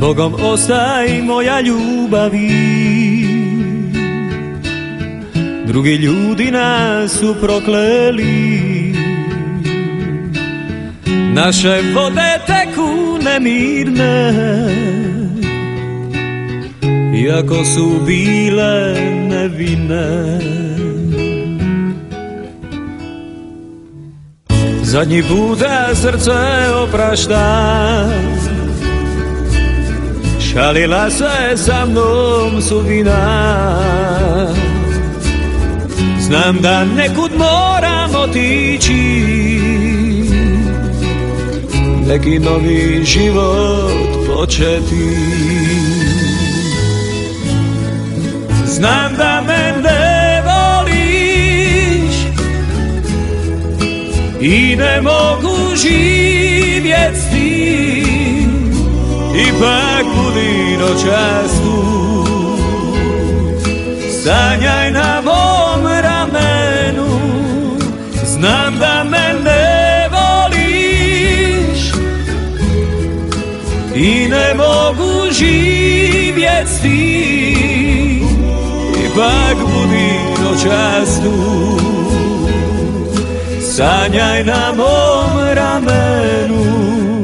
Bogom ostaj moja ljubavi. Drugi ljudi nas su prokleli, naše vode teku nemirne, iako su bile nevine. Zadnji puta srce oprašta, šalila se sa mnom sudbina. Znam da nekud moram otići, neki novi život početi. Znam da me ne voliš i ne mogu živjet s tim, ipak budi noćas tu, sanjaj na mom ramenu. Znam da me ne voliš i ne mogu živjet s tim, ipak budi noćas tu, sanjaj na mom ramenu.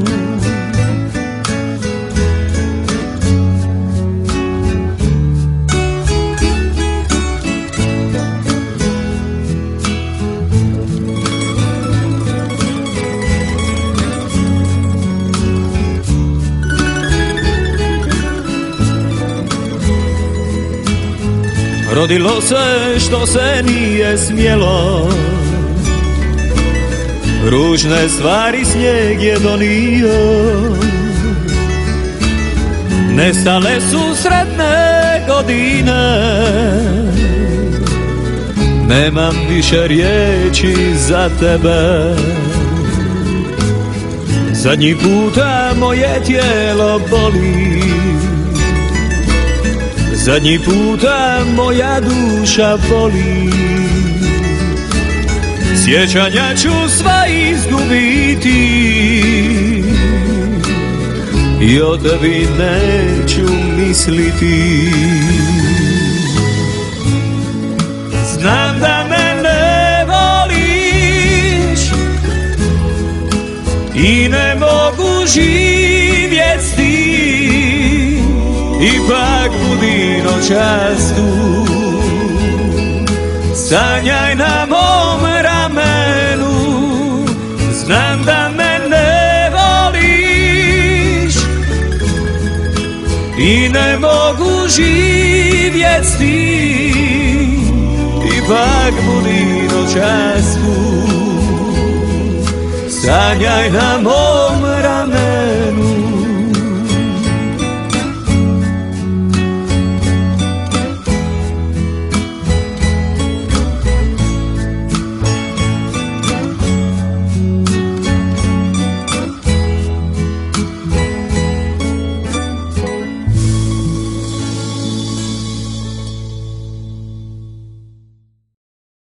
Rodilo se što se nije smjelo, ružne stvari snijeg je donio. Nestale su sretne godine, nemam više riječi za tebe. Zadnji puta moje tijelo boli, zadnji puta moja duša boli. Sjećanja ću sva izgubiti i o tebi neću misliti. Znam da me ne voliš i ne mogu živjet s tim, ipak budi noćas tu, sanjaj na mom ramenu. Znam da me ne voliš i ne mogu živjet s tim, ipak budi noćas tu, sanjaj na mom ramenu.